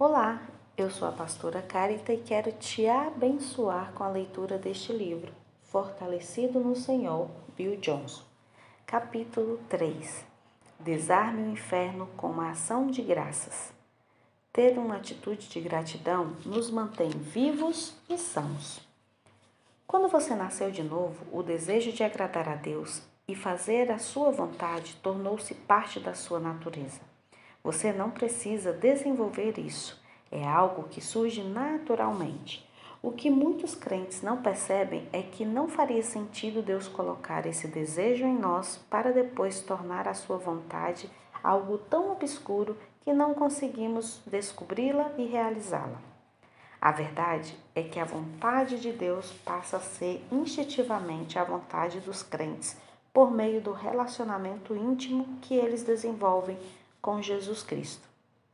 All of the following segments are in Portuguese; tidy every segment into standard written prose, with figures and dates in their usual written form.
Olá, eu sou a pastora Carita e quero te abençoar com a leitura deste livro, Fortalecido no Senhor, Bill Johnson. Capítulo 3. Desarme o inferno com uma ação de graças. Ter uma atitude de gratidão nos mantém vivos e sãos. Quando você nasceu de novo, o desejo de agradar a Deus e fazer a sua vontade tornou-se parte da sua natureza. Você não precisa desenvolver isso, é algo que surge naturalmente. O que muitos crentes não percebem é que não faria sentido Deus colocar esse desejo em nós para depois tornar a sua vontade algo tão obscuro que não conseguimos descobri-la e realizá-la. A verdade é que a vontade de Deus passa a ser instintivamente a vontade dos crentes por meio do relacionamento íntimo que eles desenvolvem com Jesus Cristo.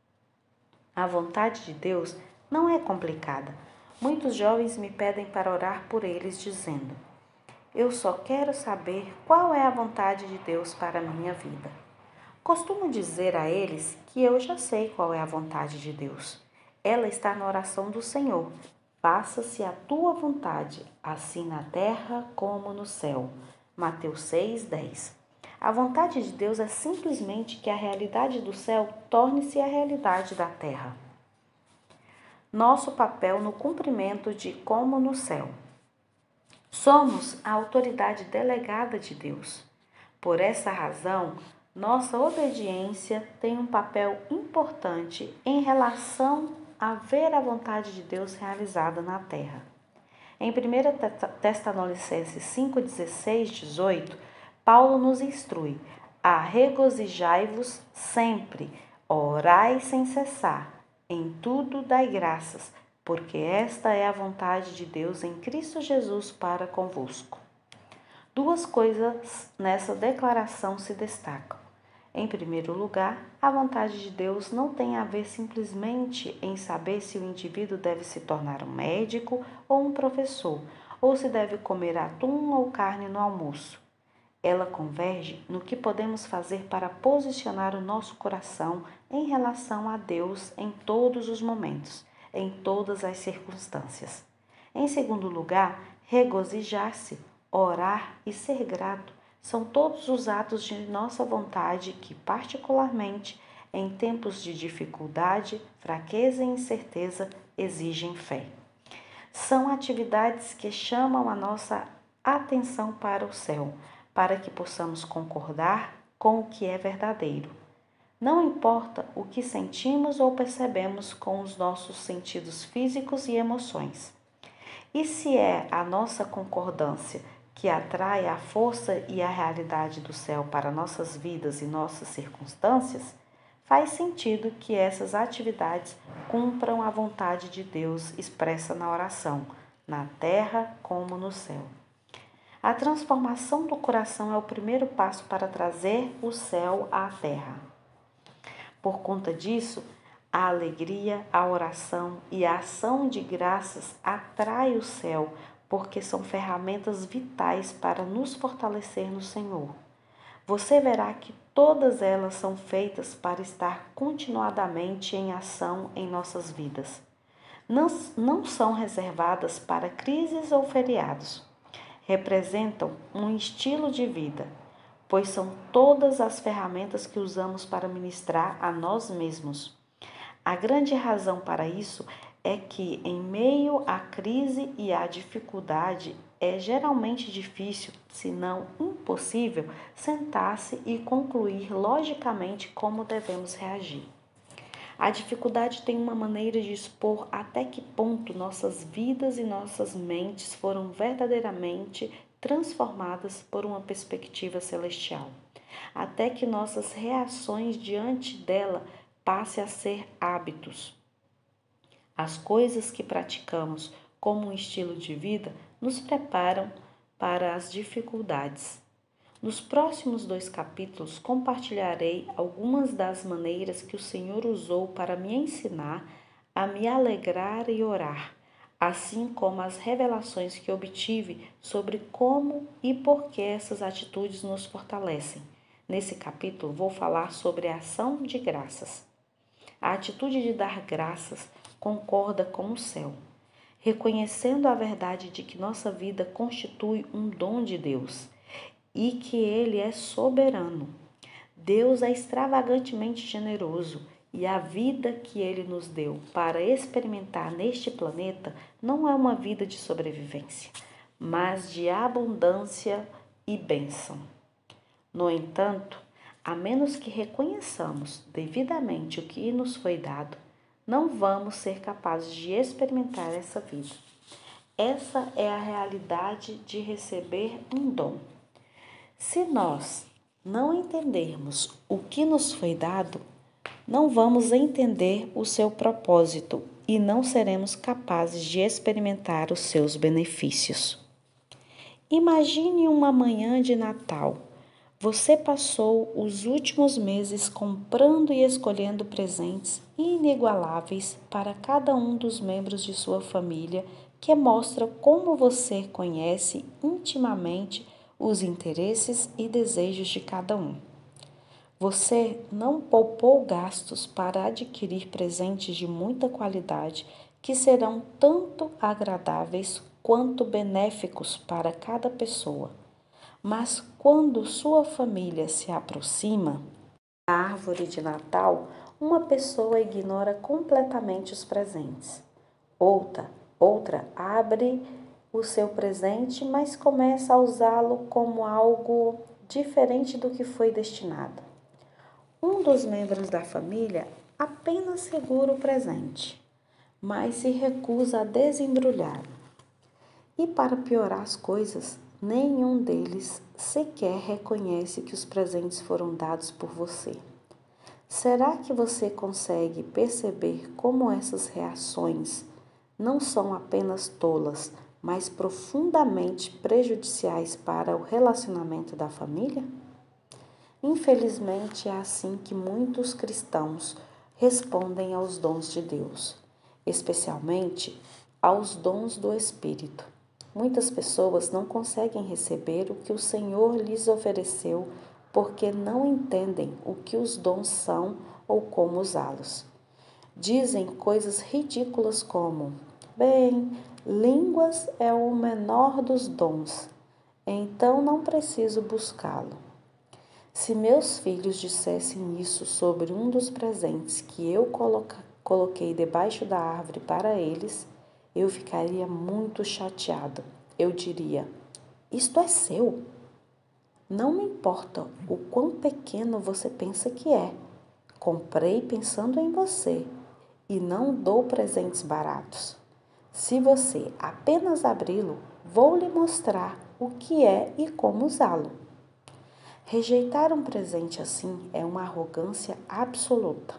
A vontade de Deus não é complicada. Muitos jovens me pedem para orar por eles, dizendo: eu só quero saber qual é a vontade de Deus para a minha vida. Costumo dizer a eles que eu já sei qual é a vontade de Deus. Ela está na oração do Senhor. Faça-se a tua vontade, assim na terra como no céu. Mateus 6:10. A vontade de Deus é simplesmente que a realidade do céu torne-se a realidade da terra. Nosso papel no cumprimento de como no céu. Somos a autoridade delegada de Deus. Por essa razão, nossa obediência tem um papel importante em relação a ver a vontade de Deus realizada na terra. Em 1 Tessalonicenses 5:16, 18, Paulo nos instrui a regozijai-vos sempre, orai sem cessar, em tudo dai graças, porque esta é a vontade de Deus em Cristo Jesus para convosco. Duas coisas nessa declaração se destacam. Em primeiro lugar, a vontade de Deus não tem a ver simplesmente em saber se o indivíduo deve se tornar um médico ou um professor, ou se deve comer atum ou carne no almoço. Ela converge no que podemos fazer para posicionar o nosso coração em relação a Deus em todos os momentos, em todas as circunstâncias. Em segundo lugar, regozijar-se, orar e ser grato são todos os atos de nossa vontade que, particularmente em tempos de dificuldade, fraqueza e incerteza, exigem fé. São atividades que chamam a nossa atenção para o céu, para que possamos concordar com o que é verdadeiro. Não importa o que sentimos ou percebemos com os nossos sentidos físicos e emoções. E se é a nossa concordância que atrai a força e a realidade do céu para nossas vidas e nossas circunstâncias, faz sentido que essas atividades cumpram a vontade de Deus expressa na oração, na terra como no céu. A transformação do coração é o primeiro passo para trazer o céu à terra. Por conta disso, a alegria, a oração e a ação de graças atraem o céu, porque são ferramentas vitais para nos fortalecer no Senhor. Você verá que todas elas são feitas para estar continuadamente em ação em nossas vidas. Não são reservadas para crises ou feriados. Representam um estilo de vida, pois são todas as ferramentas que usamos para ministrar a nós mesmos. A grande razão para isso é que, em meio à crise e à dificuldade, é geralmente difícil, se não impossível, sentar-se e concluir logicamente como devemos reagir. A dificuldade tem uma maneira de expor até que ponto nossas vidas e nossas mentes foram verdadeiramente transformadas por uma perspectiva celestial, até que nossas reações diante dela passem a ser hábitos. As coisas que praticamos como um estilo de vida nos preparam para as dificuldades. Nos próximos 2 capítulos, compartilharei algumas das maneiras que o Senhor usou para me ensinar a me alegrar e orar, assim como as revelações que obtive sobre como e por que essas atitudes nos fortalecem. Nesse capítulo, vou falar sobre a ação de graças. A atitude de dar graças concorda com o céu, reconhecendo a verdade de que nossa vida constitui um dom de Deus e que Ele é soberano. Deus é extravagantemente generoso e a vida que Ele nos deu para experimentar neste planeta não é uma vida de sobrevivência, mas de abundância e bênção. No entanto, a menos que reconheçamos devidamente o que nos foi dado, não vamos ser capazes de experimentar essa vida. Essa é a realidade de receber um dom. Se nós não entendermos o que nos foi dado, não vamos entender o seu propósito e não seremos capazes de experimentar os seus benefícios. Imagine uma manhã de Natal. Você passou os últimos meses comprando e escolhendo presentes inigualáveis para cada um dos membros de sua família, que mostra como você conhece intimamente os interesses e desejos de cada um. Você não poupou gastos para adquirir presentes de muita qualidade que serão tanto agradáveis quanto benéficos para cada pessoa. Mas quando sua família se aproxima da árvore de Natal, uma pessoa ignora completamente os presentes. Outra abre o seu presente, mas começa a usá-lo como algo diferente do que foi destinado. Um dos membros da família apenas segura o presente, mas se recusa a desembrulhá-lo. E para piorar as coisas, nenhum deles sequer reconhece que os presentes foram dados por você. Será que você consegue perceber como essas reações não são apenas tolas, mas profundamente prejudiciais para o relacionamento da família? Infelizmente, é assim que muitos cristãos respondem aos dons de Deus, especialmente aos dons do Espírito. Muitas pessoas não conseguem receber o que o Senhor lhes ofereceu porque não entendem o que os dons são ou como usá-los. Dizem coisas ridículas como: bem, línguas é o menor dos dons, então não preciso buscá-lo. Se meus filhos dissessem isso sobre um dos presentes que eu coloquei debaixo da árvore para eles, eu ficaria muito chateado. Eu diria: isto é seu. Não me importa o quão pequeno você pensa que é. Comprei pensando em você e não dou presentes baratos. Se você apenas abri-lo, vou lhe mostrar o que é e como usá-lo. Rejeitar um presente assim é uma arrogância absoluta.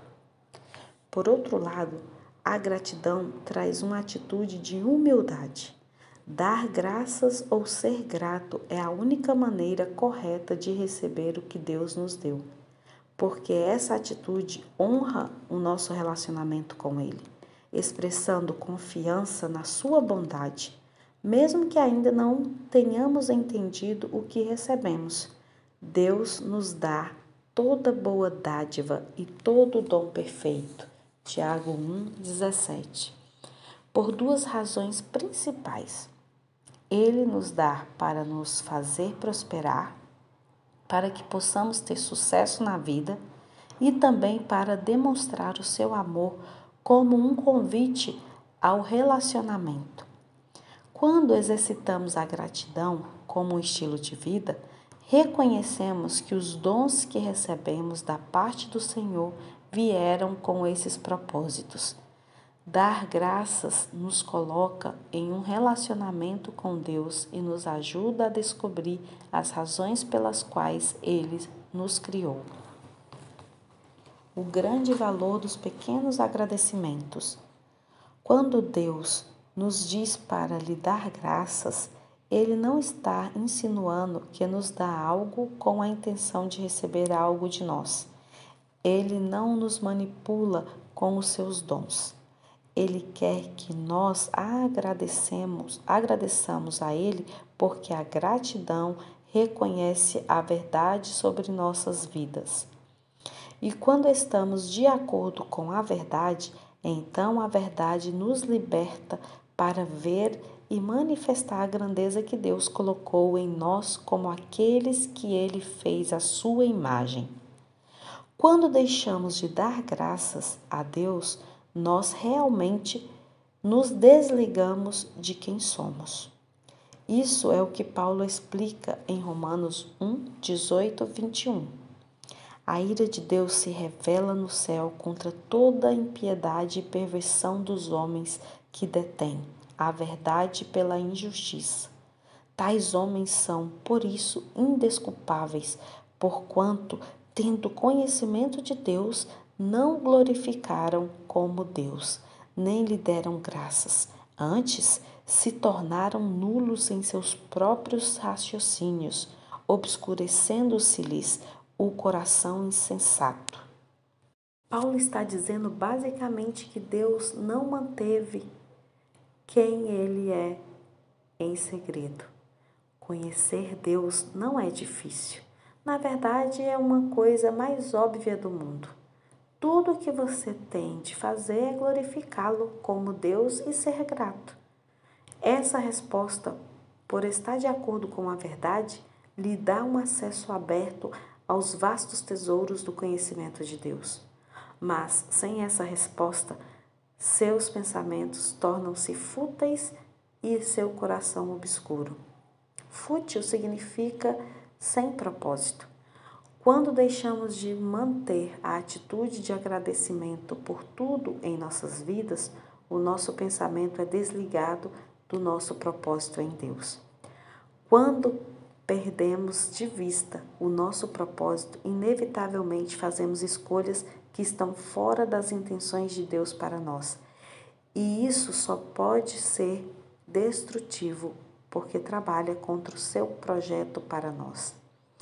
Por outro lado, a gratidão traz uma atitude de humildade. Dar graças ou ser grato é a única maneira correta de receber o que Deus nos deu, porque essa atitude honra o nosso relacionamento com Ele, expressando confiança na sua bondade, mesmo que ainda não tenhamos entendido o que recebemos. Deus nos dá toda boa dádiva e todo dom perfeito. Tiago 1,17. Por duas razões principais. Ele nos dá para nos fazer prosperar, para que possamos ter sucesso na vida e também para demonstrar o seu amor como um convite ao relacionamento. Quando exercitamos a gratidão como um estilo de vida, reconhecemos que os dons que recebemos da parte do Senhor vieram com esses propósitos. Dar graças nos coloca em um relacionamento com Deus e nos ajuda a descobrir as razões pelas quais Ele nos criou. O grande valor dos pequenos agradecimentos. Quando Deus nos diz para lhe dar graças, Ele não está insinuando que nos dá algo com a intenção de receber algo de nós. Ele não nos manipula com os seus dons. Ele quer que nós agradeçamos a Ele, porque a gratidão reconhece a verdade sobre nossas vidas. E quando estamos de acordo com a verdade, então a verdade nos liberta para ver e manifestar a grandeza que Deus colocou em nós como aqueles que Ele fez à sua imagem. Quando deixamos de dar graças a Deus, nós realmente nos desligamos de quem somos. Isso é o que Paulo explica em Romanos 1, 18 a 21. A ira de Deus se revela no céu contra toda a impiedade e perversão dos homens que detêm a verdade pela injustiça. Tais homens são, por isso, indesculpáveis, porquanto, tendo conhecimento de Deus, não glorificaram como Deus, nem lhe deram graças. Antes, se tornaram nulos em seus próprios raciocínios, obscurecendo-se-lhes o coração insensato. Paulo está dizendo basicamente que Deus não manteve quem ele é em segredo. Conhecer Deus não é difícil. Na verdade, é uma coisa mais óbvia do mundo. Tudo o que você tem de fazer é glorificá-lo como Deus e ser grato. Essa resposta, por estar de acordo com a verdade, lhe dá um acesso aberto aos vastos tesouros do conhecimento de Deus. Mas, sem essa resposta, seus pensamentos tornam-se fúteis e seu coração obscuro. Fútil significa sem propósito. Quando deixamos de manter a atitude de agradecimento por tudo em nossas vidas, o nosso pensamento é desligado do nosso propósito em Deus. Quando perdemos de vista o nosso propósito, inevitavelmente fazemos escolhas que estão fora das intenções de Deus para nós. E isso só pode ser destrutivo, porque trabalha contra o seu projeto para nós.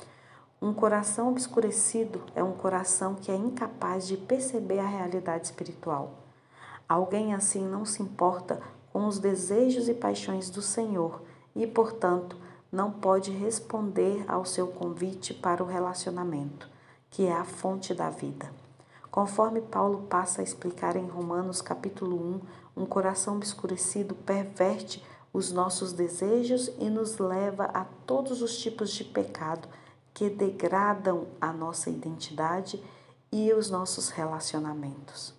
Um coração obscurecido é um coração que é incapaz de perceber a realidade espiritual. Alguém assim não se importa com os desejos e paixões do Senhor e, portanto, não pode responder ao seu convite para o relacionamento, que é a fonte da vida. Conforme Paulo passa a explicar em Romanos capítulo 1, um coração obscurecido perverte os nossos desejos e nos leva a todos os tipos de pecado que degradam a nossa identidade e os nossos relacionamentos.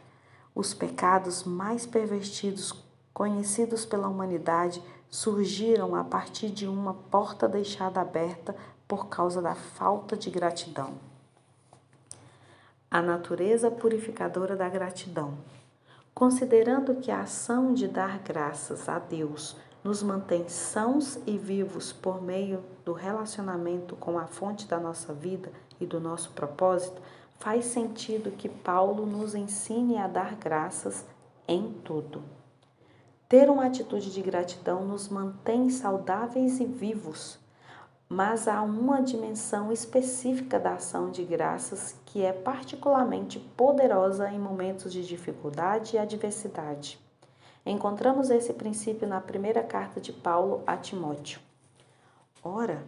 Os pecados mais pervertidos conhecidos pela humanidade surgiram a partir de uma porta deixada aberta por causa da falta de gratidão. A natureza purificadora da gratidão. Considerando que a ação de dar graças a Deus nos mantém sãos e vivos por meio do relacionamento com a fonte da nossa vida e do nosso propósito, faz sentido que Paulo nos ensine a dar graças em tudo. Ter uma atitude de gratidão nos mantém saudáveis e vivos, mas há uma dimensão específica da ação de graças que é particularmente poderosa em momentos de dificuldade e adversidade. Encontramos esse princípio na primeira carta de Paulo a Timóteo. Ora,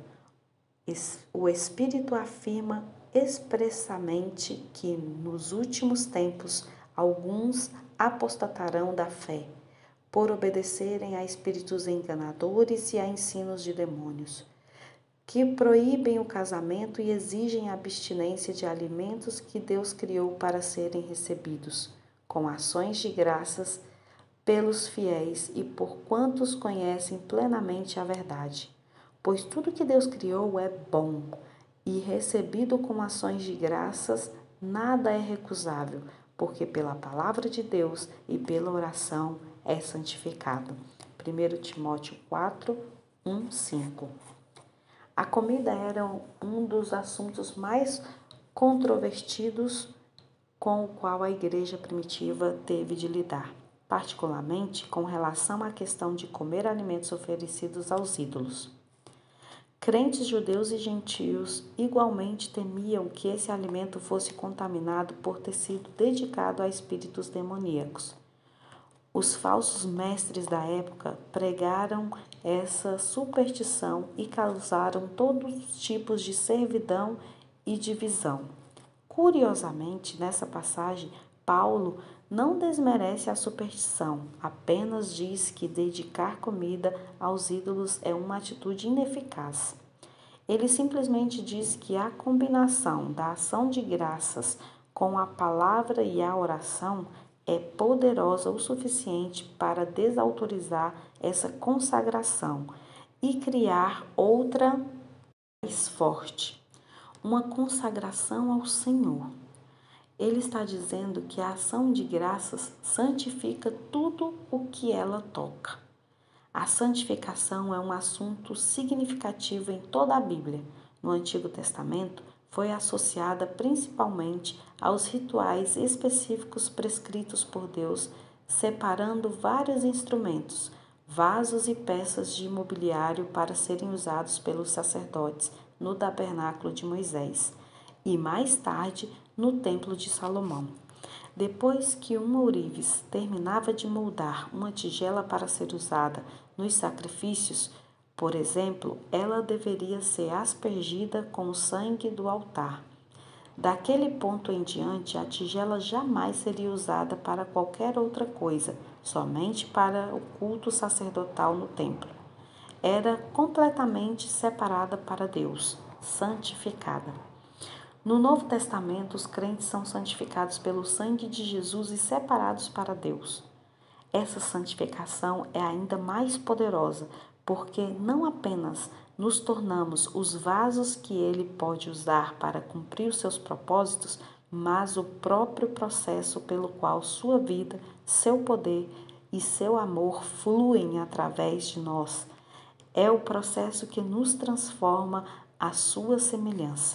o Espírito afirma expressamente que nos últimos tempos alguns apostatarão da fé, por obedecerem a espíritos enganadores e a ensinos de demônios, que proíbem o casamento e exigem a abstinência de alimentos que Deus criou para serem recebidos, com ações de graças pelos fiéis e por quantos conhecem plenamente a verdade. Pois tudo que Deus criou é bom, e recebido com ações de graças, nada é recusável, porque pela palavra de Deus e pela oração é santificado. 1 Timóteo 4, 1, 5. A comida era um dos assuntos mais controvertidos com o qual a igreja primitiva teve de lidar, particularmente com relação à questão de comer alimentos oferecidos aos ídolos. Crentes judeus e gentios igualmente temiam que esse alimento fosse contaminado por ter sido dedicado a espíritos demoníacos. Os falsos mestres da época pregaram essa superstição e causaram todos os tipos de servidão e divisão. Curiosamente, nessa passagem, Paulo não desmerece a superstição, apenas diz que dedicar comida aos ídolos é uma atitude ineficaz. Ele simplesmente diz que a combinação da ação de graças com a palavra e a oração é poderosa o suficiente para desautorizar essa consagração e criar outra mais forte, uma consagração ao Senhor. Ele está dizendo que a ação de graças santifica tudo o que ela toca. A santificação é um assunto significativo em toda a Bíblia. No Antigo Testamento, foi associada principalmente aos rituais específicos prescritos por Deus, separando vários instrumentos, vasos e peças de mobiliário para serem usados pelos sacerdotes no tabernáculo de Moisés e mais tarde no templo de Salomão. Depois que um ourives terminava de moldar uma tigela para ser usada nos sacrifícios, por exemplo, ela deveria ser aspergida com o sangue do altar. Daquele ponto em diante, a tigela jamais seria usada para qualquer outra coisa, somente para o culto sacerdotal no templo. Era completamente separada para Deus, santificada. No Novo Testamento, os crentes são santificados pelo sangue de Jesus e separados para Deus. Essa santificação é ainda mais poderosa, porque não apenas nos tornamos os vasos que Ele pode usar para cumprir os seus propósitos, mas o próprio processo pelo qual sua vida, seu poder e seu amor fluem através de nós. É o processo que nos transforma à sua semelhança.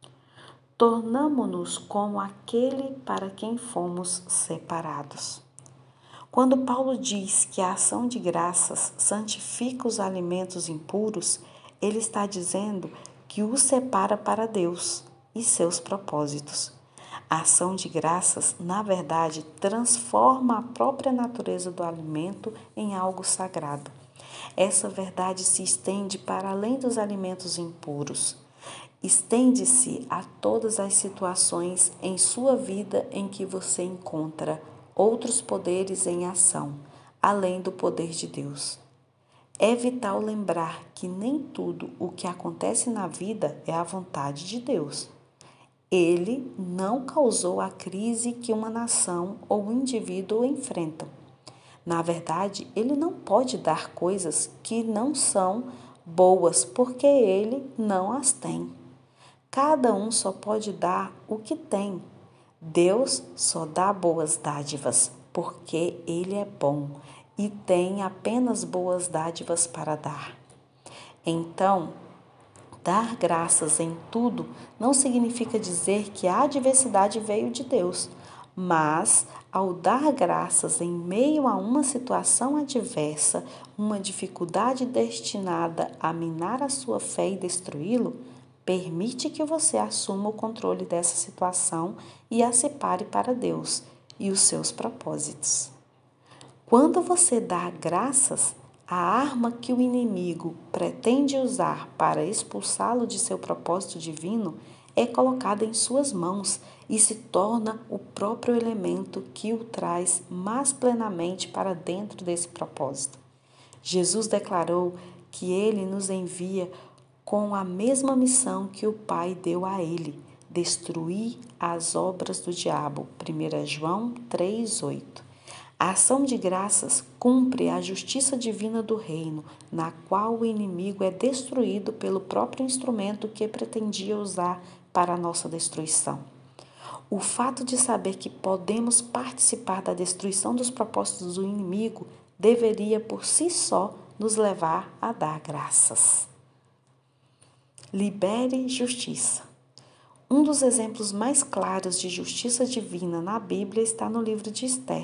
Tornamo-nos como aquele para quem fomos separados. Quando Paulo diz que a ação de graças santifica os alimentos impuros, ele está dizendo que os separa para Deus e seus propósitos. A ação de graças, na verdade, transforma a própria natureza do alimento em algo sagrado. Essa verdade se estende para além dos alimentos impuros. Estende-se a todas as situações em sua vida em que você encontra outros poderes em ação, além do poder de Deus. É vital lembrar que nem tudo o que acontece na vida é a vontade de Deus. Ele não causou a crise que uma nação ou um indivíduo enfrentam. Na verdade, ele não pode dar coisas que não são boas porque ele não as tem. Cada um só pode dar o que tem. Deus só dá boas dádivas, porque Ele é bom e tem apenas boas dádivas para dar. Então, dar graças em tudo não significa dizer que a adversidade veio de Deus, mas ao dar graças em meio a uma situação adversa, uma dificuldade destinada a minar a sua fé e destruí-lo, permite que você assuma o controle dessa situação e a separe para Deus e os seus propósitos. Quando você dá graças, a arma que o inimigo pretende usar para expulsá-lo de seu propósito divino é colocada em suas mãos e se torna o próprio elemento que o traz mais plenamente para dentro desse propósito. Jesus declarou que ele nos envia com a mesma missão que o Pai deu a ele, destruir as obras do diabo. 1 João 3,8. A ação de graças cumpre a justiça divina do reino, na qual o inimigo é destruído pelo próprio instrumento que pretendia usar para a nossa destruição. O fato de saber que podemos participar da destruição dos propósitos do inimigo deveria por si só nos levar a dar graças. Libere justiça. Um dos exemplos mais claros de justiça divina na Bíblia está no livro de Esther.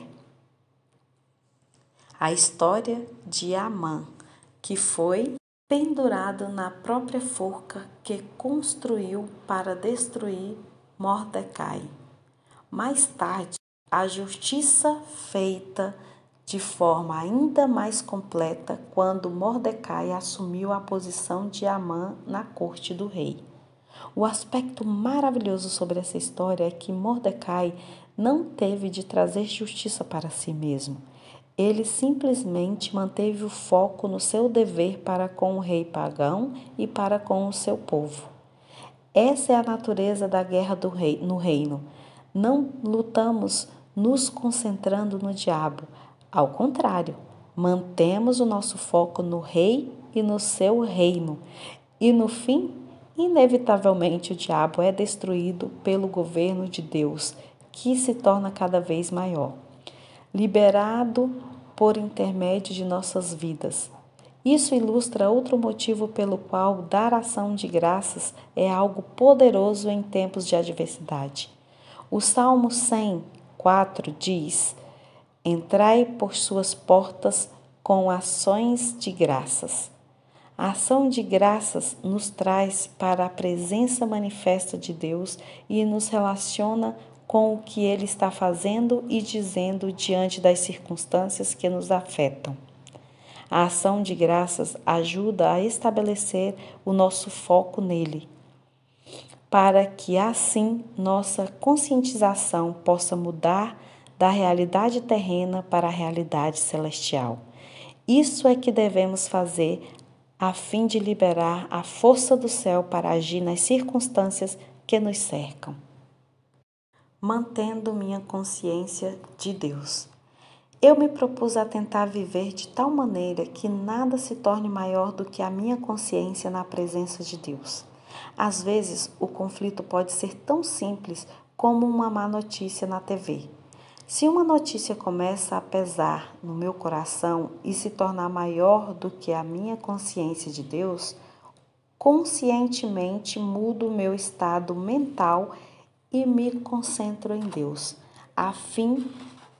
A história de Amã, que foi pendurado na própria forca que construiu para destruir Mordecai. Mais tarde, a justiça feita de forma ainda mais completa quando Mordecai assumiu a posição de Amã na corte do rei. O aspecto maravilhoso sobre essa história é que Mordecai não teve de trazer justiça para si mesmo. Ele simplesmente manteve o foco no seu dever para com o rei pagão e para com o seu povo. Essa é a natureza da guerra no reino. Não lutamos nos concentrando no diabo. Ao contrário, mantemos o nosso foco no rei e no seu reino. E no fim, inevitavelmente o diabo é destruído pelo governo de Deus, que se torna cada vez maior, liberado por intermédio de nossas vidas. Isso ilustra outro motivo pelo qual dar ação de graças é algo poderoso em tempos de adversidade. O Salmo 104 diz: Entrai por suas portas com ações de graças. A ação de graças nos traz para a presença manifesta de Deus e nos relaciona com o que Ele está fazendo e dizendo diante das circunstâncias que nos afetam. A ação de graças ajuda a estabelecer o nosso foco nele, para que assim nossa conscientização possa mudar da realidade terrena para a realidade celestial. Isso é que devemos fazer a fim de liberar a força do céu para agir nas circunstâncias que nos cercam. Mantendo minha consciência de Deus. Eu me propus a tentar viver de tal maneira que nada se torne maior do que a minha consciência na presença de Deus. Às vezes, o conflito pode ser tão simples como uma má notícia na TV. Se uma notícia começa a pesar no meu coração e se tornar maior do que a minha consciência de Deus, conscientemente mudo o meu estado mental e me concentro em Deus, a fim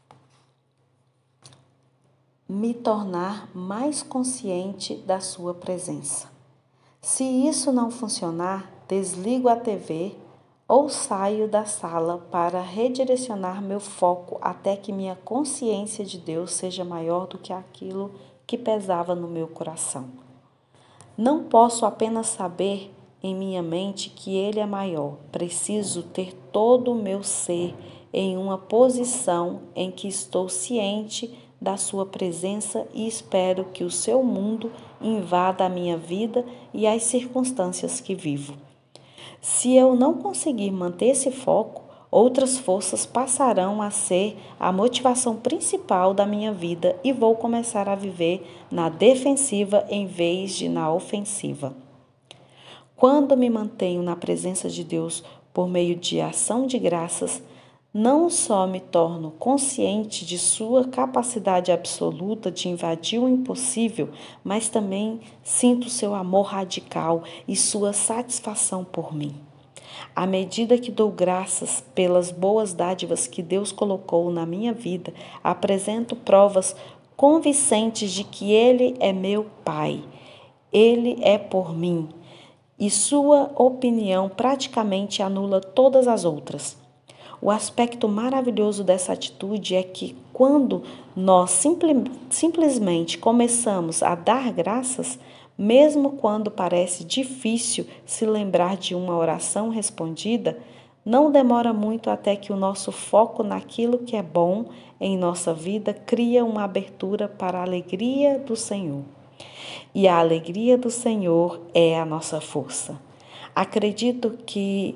me tornar mais consciente da sua presença. Se isso não funcionar, desligo a TV ou saio da sala para redirecionar meu foco até que minha consciência de Deus seja maior do que aquilo que pesava no meu coração. Não posso apenas saber em minha mente que Ele é maior. Preciso ter todo o meu ser em uma posição em que estou ciente da sua presença e espero que o seu mundo invada a minha vida e as circunstâncias que vivo. Se eu não conseguir manter esse foco, outras forças passarão a ser a motivação principal da minha vida e vou começar a viver na defensiva em vez de na ofensiva. Quando me mantenho na presença de Deus por meio de ação de graças, não só me torno consciente de sua capacidade absoluta de invadir o impossível, mas também sinto seu amor radical e sua satisfação por mim. À medida que dou graças pelas boas dádivas que Deus colocou na minha vida, apresento provas convincentes de que Ele é meu Pai. Ele é por mim, e sua opinião praticamente anula todas as outras. O aspecto maravilhoso dessa atitude é que quando nós simplesmente começamos a dar graças, mesmo quando parece difícil se lembrar de uma oração respondida, não demora muito até que o nosso foco naquilo que é bom em nossa vida cria uma abertura para a alegria do Senhor. E a alegria do Senhor é a nossa força. Acredito que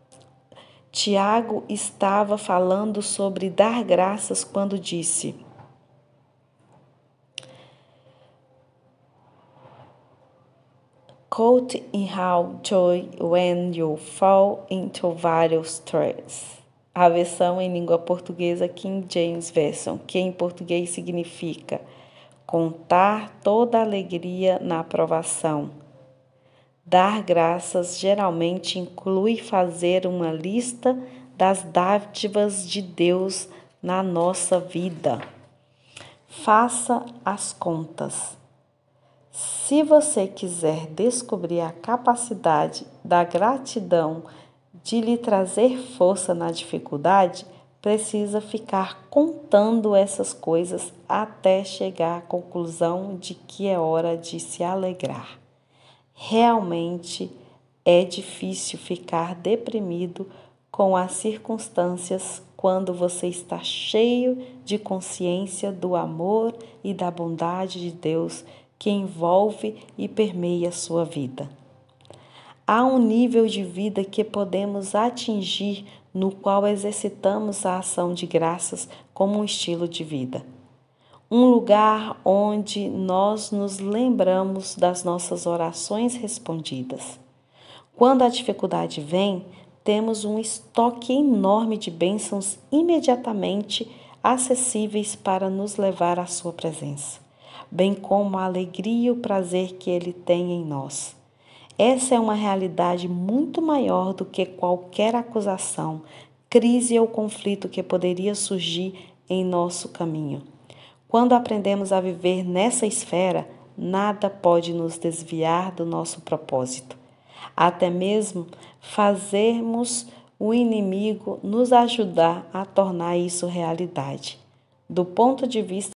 Tiago estava falando sobre dar graças quando disse: Count in how joy when you fall into various trials. A versão em língua portuguesa King James Version, que em português significa contar toda a alegria na aprovação. Dar graças geralmente inclui fazer uma lista das dádivas de Deus na nossa vida. Faça as contas. Se você quiser descobrir a capacidade da gratidão de lhe trazer força na dificuldade, precisa ficar contando essas coisas até chegar à conclusão de que é hora de se alegrar. Realmente É difícil ficar deprimido com as circunstâncias quando você está cheio de consciência do amor e da bondade de Deus que envolve e permeia a sua vida. Há um nível de vida que podemos atingir no qual exercitamos a ação de graças como um estilo de vida. Um lugar onde nós nos lembramos das nossas orações respondidas. Quando a dificuldade vem, temos um estoque enorme de bênçãos imediatamente acessíveis para nos levar à sua presença, bem como a alegria e o prazer que Ele tem em nós. Essa é uma realidade muito maior do que qualquer acusação, crise ou conflito que poderia surgir em nosso caminho. Quando aprendemos a viver nessa esfera, nada pode nos desviar do nosso propósito. Até mesmo fazermos o inimigo nos ajudar a tornar isso realidade. Do ponto de vista